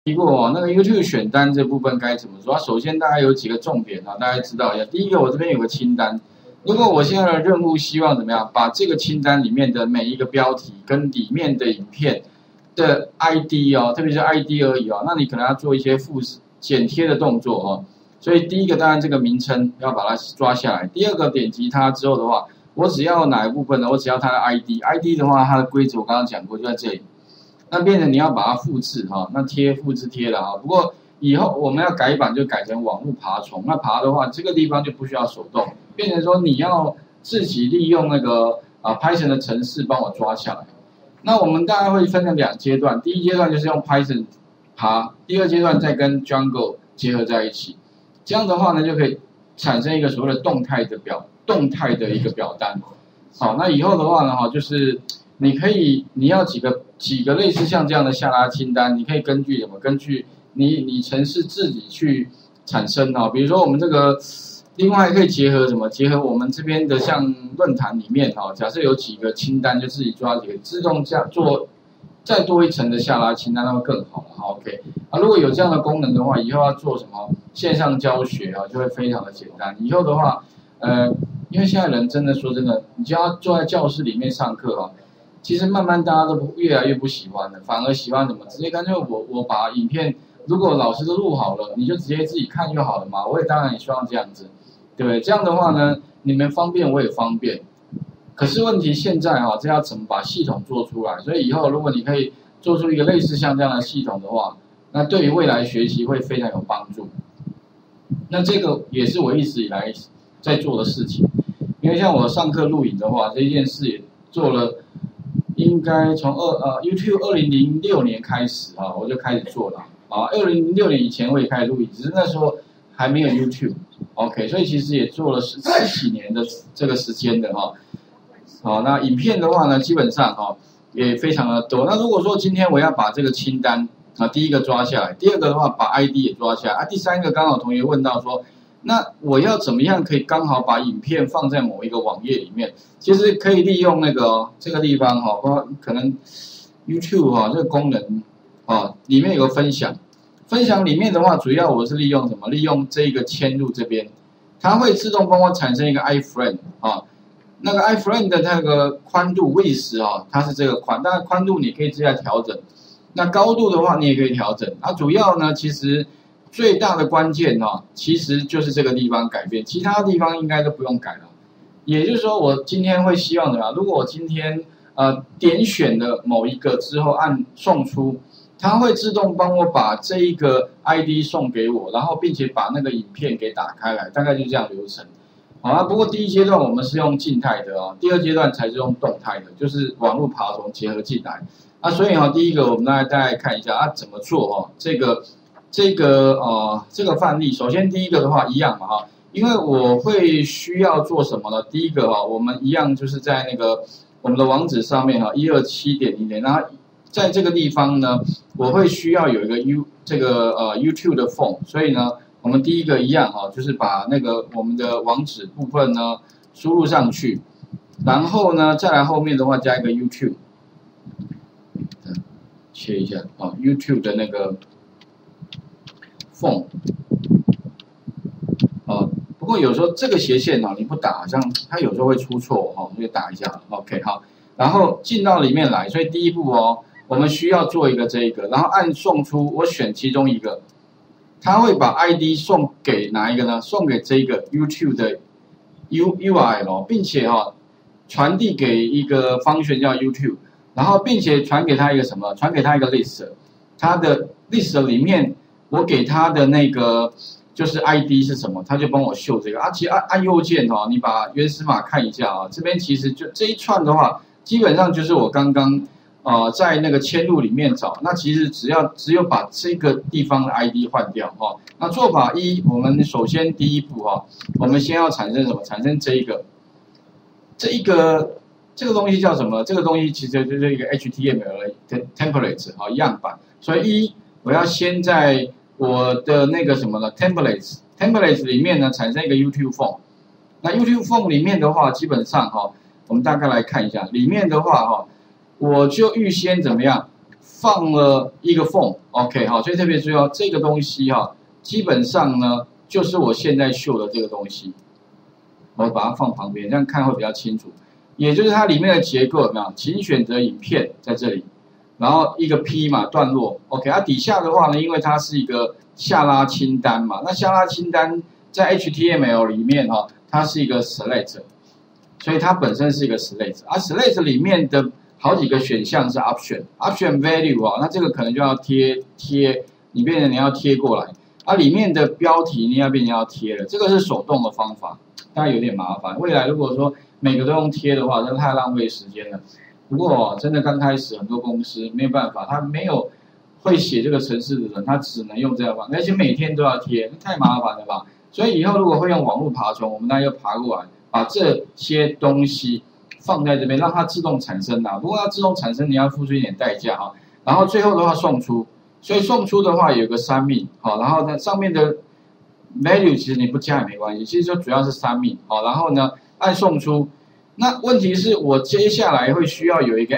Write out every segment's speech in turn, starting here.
提过哦，那个 YouTube 选单这部分该怎么做？首先大概有几个重点啊，大家知道一下。第一个，我这边有个清单，如果我现在的任务希望怎么样，把这个清单里面的每一个标题跟里面的影片的 ID 哦，特别是 ID 而已哦，那你可能要做一些剪贴的动作哦。所以第一个当然这个名称要把它抓下来，第二个点击它之后的话，我只要哪一部分呢？我只要它的 ID 的话，它的规则我刚刚讲过，就在这里。那变成你要把它复制哈，那复制贴了哈。不过以后我们要改版就改成网络爬虫。那爬的话，这个地方就不需要手动，变成说你要自己利用那个Python 的程式帮我抓下来。那我们大概会分成2阶段，第一阶段就是用 Python 爬，第二阶段再跟 Django 结合在一起。这样的话呢，就可以产生一个所谓的动态的一个表单。好，那以后的话呢，就是你要几个类似像这样的下拉清单，你可以根据你程式自己去产生哈。比如说我们这个，另外还可以结合我们这边的像论坛里面哈，假设有几个清单，就自己抓几个，自动做再多一层的下拉清单，那会更好了。OK， 如果有这样的功能的话，以后要做什么线上教学啊，就会非常的简单。以后的话，因为现在人真的说真的，你就要坐在教室里面上课啊。其实慢慢大家都越来越不喜欢了，反而喜欢什么？直接干脆我把影片，如果老师都录好了，你就直接自己看就好了嘛。我也当然也希望这样子，对不对？这样的话呢，你们方便我也方便。可是问题现在这要怎么把系统做出来？所以以后如果你可以做出一个类似像这样的系统的话，那对于未来学习会非常有帮助。那这个也是我一直以来在做的事情，因为像我上课录影的话，这件事也做了。应该从YouTube 2006年开始我就开始做了2006年以前我也开始录影，只是那时候还没有 YouTube，OK， 所以其实也做了十几年的这个时间的好，那影片的话呢，基本上也非常的多。那如果说今天我要把这个清单第一个抓下来，第二个的话把 ID 也抓下来第三个刚好同学问到说。那我要怎么样可以刚好把影片放在某一个网页里面？其实可以利用那个这个地方可能 YouTube 这个功能里面有个分享，分享里面的话，主要我是利用什么？利用这个嵌入这边，它会自动帮我产生一个 iframe 那个 iframe 的那个宽度 width 它是这个宽，当然宽度你可以自己来调整，那高度的话你也可以调整。主要呢其实。最大的关键其实就是这个地方改变，其他地方应该都不用改了。也就是说，我今天会希望怎么样？如果我今天点选了某一个之后按送出，它会自动帮我把这一个 ID 送给我，然后并且把那个影片给打开来，大概就这样流程。好不过第一阶段我们是用静态的第二阶段才是用动态的，就是网络爬虫结合进来。所以第一个我们大概看一下怎么做这个范例，首先第一个的话一样嘛因为我会需要做什么呢？第一个我们一样就是在那个我们的网址上面127.0，然后在这个地方呢，我会需要有一个YouTube 的 form， 所以呢，我们第一个一样就是把那个我们的网址部分呢输入上去，然后呢再来后面的话加一个 YouTube， 切一下YouTube 的那个。不过有时候这个斜线你不打，好像它有时候会出错就打一下 ，OK 好，然后进到里面来，所以第一步我们需要做一个这个，然后按送出，我选其中一个，它会把 ID 送给哪一个呢？送给这个 YouTube 的 URL， 并且传递给一个function叫 YouTube， 然后并且传给它一个什么？传给它一个 list， 它的 list 里面。我给他的那个就是 ID 是什么，他就帮我秀这个其实按右键你把原始码看一下这边其实就这一串的话，基本上就是我刚刚在那个嵌入里面找，那其实只有把这个地方的 ID 换掉那做法一，我们首先第一步我们先要产生什么？产生这个东西叫什么？这个东西其实就是一个 HTML 的 template 样板，所以我要先在我的那个什么呢 ？templates 里面呢产生一个 YouTube form。那 YouTube form 里面的话，基本上我们大概来看一下，里面的话我就预先怎么样放了一个缝 ，OK 哈，所以特别注意哦，这个东西哈，基本上呢就是我现在秀的这个东西，我把它放旁边，这样看会比较清楚。也就是它里面的结构有没有？请选择影片在这里，然后一个 P 嘛段落 ，OK， 它底下的话呢，因为它是一个下拉清单嘛，那下拉清单在 HTML 里面哈，它是一个 select， 所以它本身是一个 select， 而 select 里面的好几个选项是 option value 啊，那这个可能就要贴，你变成你要贴过来，啊里面的标题你要变成要贴了，这个是手动的方法，当然有点麻烦。未来如果说每个都用贴的话，真的太浪费时间了。不过真的刚开始很多公司没有办法，他没有会写这个程式的人，他只能用这样方法，而且每天都要贴，太麻烦了吧？所以以后如果会用网络爬虫，我们大家就爬过来，把这些东西放在这边，让它自动产生啊。不过要自动产生，你要付出一点代价啊。然后最后的话送出，所以送出的话有个submit，好，然后呢上面的 value 其实你不加也没关系，其实就主要是submit，好，然后呢按送出。那问题是我接下来会需要有一个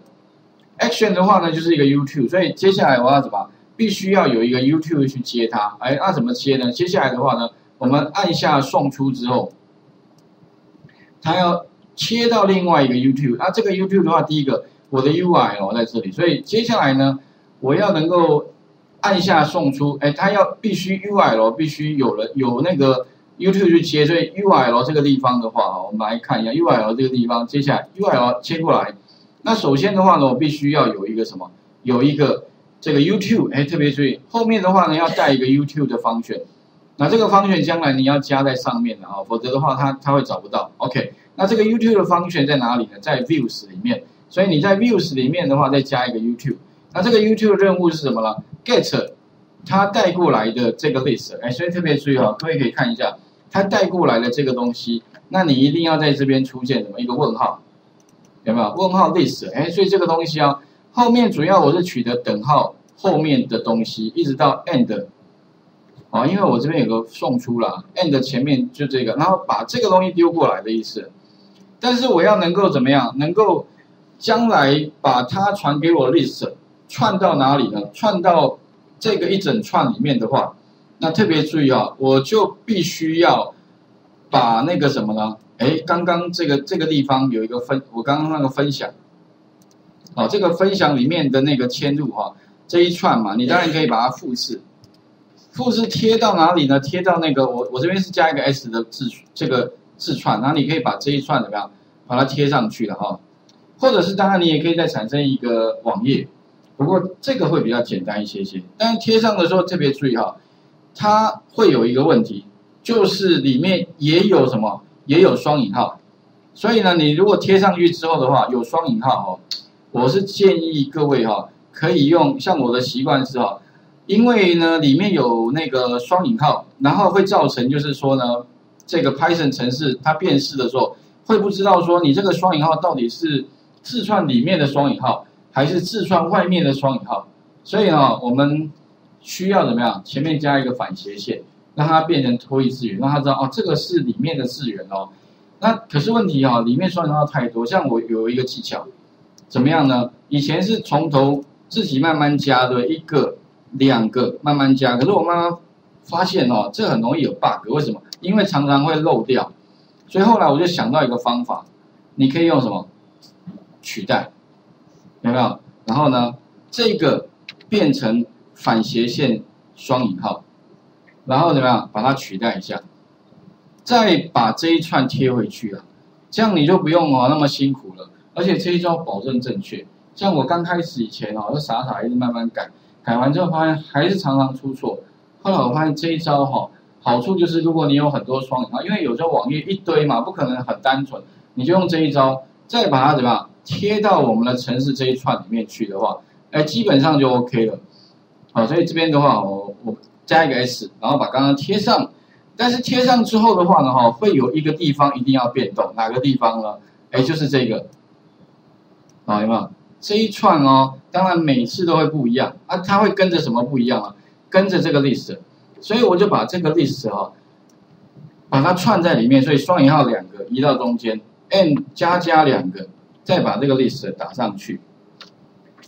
action 的话呢就是一个 YouTube， 所以接下来我要怎么？必须要有一个 YouTube 去接它，哎，那怎么接呢？接下来的话呢，我们按下送出之后，它要切到另外一个 YouTube， 那这个 YouTube 的话，第一个我的 URL 在这里，所以接下来呢，我要能够按下送出，哎，它必须 URL 必须有那个 YouTube 去接，所以 URL 这个地方的话，我们来看一下 URL 这个地方，接下来 URL 切过来，那首先的话呢，我必须要有一个什么？有一个这个 YouTube， 哎，特别注意，后面的话呢要带一个 YouTube 的方选，那这个方选将来你要加在上面的啊，否则的话它会找不到。OK， 那这个 YouTube 的方选在哪里呢？在 Views 里面，所以你在 Views 里面的话再加一个 YouTube， 那这个 YouTube 任务是什么呢 ？Get 它带过来的这个 list， 哎，所以特别注意啊，各位可以看一下，它带过来的这个东西，那你一定要在这边出现什么一个问号，有没有？问号 list， 哎，所以这个东西啊。后面主要我是取得等号后面的东西，一直到 end， 啊，因为我这边有个送出啦 end 前面就这个，然后把这个东西丢过来的意思。但是我要能够怎么样？能够将来把它传给我 list 串到哪里呢？串到这个一整串里面的话，那特别注意啊，我就必须要把那个什么呢？哎，刚刚这个地方有一个我刚刚那个分享。好，这个分享里面的那个嵌入哈，这一串嘛，你当然可以把它复制贴到哪里呢？贴到那个我这边是加一个 S 的这个字串，然后你可以把这一串怎么样，把它贴上去了哈。或者是当然你也可以再产生一个网页，不过这个会比较简单一些。但是贴上的时候特别注意哈，它会有一个问题，就是里面也有什么，也有双引号，所以呢，你如果贴上去之后的话，有双引号哦。我是建议各位哈，可以用像我的习惯是哈，因为呢里面有那个双引号，然后会造成就是说呢，这个 Python 程式它辨识的时候会不知道说你这个双引号到底是字串里面的双引号，还是字串外面的双引号，所以呢我们需要怎么样？前面加一个反斜线，让它变成脱义字元，让它知道哦这个是里面的字元哦。那可是问题哈，里面双引号太多，像我有一个技巧。怎么样呢？以前是从头自己慢慢加的，一个、两个慢慢加。可是我慢慢发现哦，这很容易有 bug。为什么？因为常常会漏掉。所以后来我就想到一个方法，你可以用什么？取代，有没有？然后呢，这个变成反斜线双引号，然后怎么样？把它取代一下，再把这一串贴回去了，这样你就不用那么辛苦了。而且这一招保证正确，像我刚开始以前就傻一直慢慢改，改完之后发现还是常常出错。后来我发现这一招好处就是如果你有很多双引号，因为有时候网页一堆嘛，不可能很单纯，你就用这一招，再把它怎么样贴到我们的程式这一串里面去的话，哎，基本上就 OK 了。好，所以这边的话我加一个 S， 然后把刚刚贴上，但是贴上之后的话呢会有一个地方一定要变动，哪个地方呢？哎，就是这个。有没有这一串当然每次都会不一样啊，它会跟着什么不一样啊？跟着这个 list， 所以我就把这个 list 把它串在里面，所以双引号两个移到中间 ，n 加两个，再把这个 list 打上去，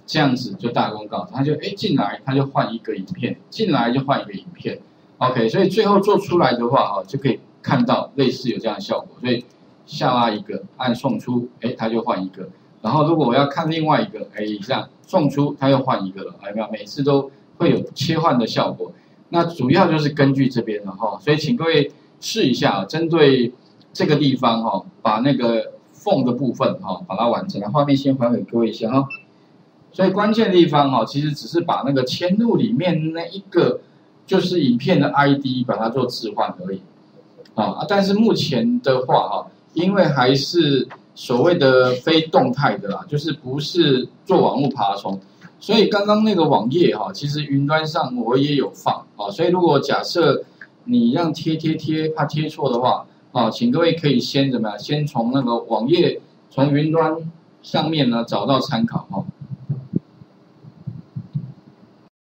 这样子就大功告成，他就进来他就换一个影片，进来就换一个影片 ，OK， 所以最后做出来的话就可以看到类似有这样的效果，所以下拉一个按送出，他就换一个，然后如果我要看另外一个，这样送出他又换一个了，有没有？每次都会有切换的效果，那主要就是根据这边的所以请各位试一下针对这个地方把那个缝的部分把它完成，画面先还给各位一下所以关键地方其实只是把那个嵌入里面那一个就是影片的 ID 把它做置换而已但是目前的话因为还是所谓的非动态的啦，就是不是做网络爬虫，所以刚刚那个网页其实云端上我也有放所以如果假设你让贴怕贴错的话请各位可以先怎么样，先从那个网页从云端上面呢找到参考